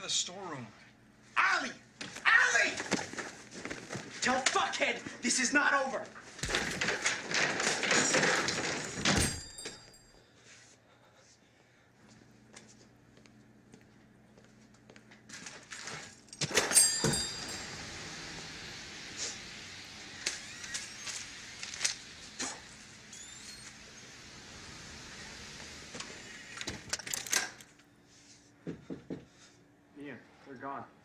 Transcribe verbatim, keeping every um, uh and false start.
the storeroom. Ali! Ali! Tell fuckhead this is not over. Ian, they're gone.